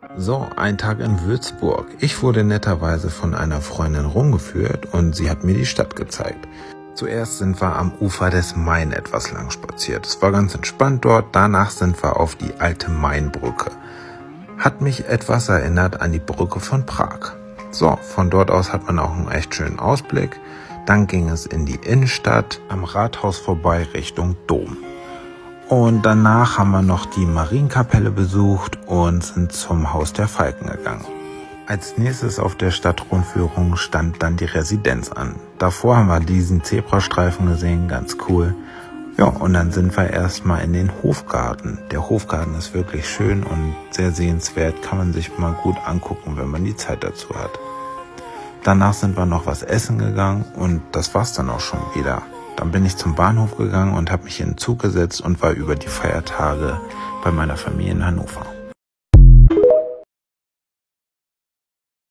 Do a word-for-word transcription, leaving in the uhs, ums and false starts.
So, ein Tag in Würzburg. Ich wurde netterweise von einer Freundin rumgeführt und sie hat mir die Stadt gezeigt. Zuerst sind wir am Ufer des Main etwas lang spaziert. Es war ganz entspannt dort. Danach sind wir auf die alte Mainbrücke. Hat mich etwas erinnert an die Brücke von Prag. So, von dort aus hat man auch einen echt schönen Ausblick. Dann ging es in die Innenstadt, am Rathaus vorbei Richtung Dom. Und danach haben wir noch die Marienkapelle besucht und sind zum Haus der Falken gegangen. Als nächstes auf der Stadtrundführung stand dann die Residenz an. Davor haben wir diesen Zebrastreifen gesehen, ganz cool. Ja, und dann sind wir erstmal in den Hofgarten. Der Hofgarten ist wirklich schön und sehr sehenswert, kann man sich mal gut angucken, wenn man die Zeit dazu hat. Danach sind wir noch was essen gegangen und das war's dann auch schon wieder. Dann bin ich zum Bahnhof gegangen und habe mich in den Zug gesetzt und war über die Feiertage bei meiner Familie in Hannover.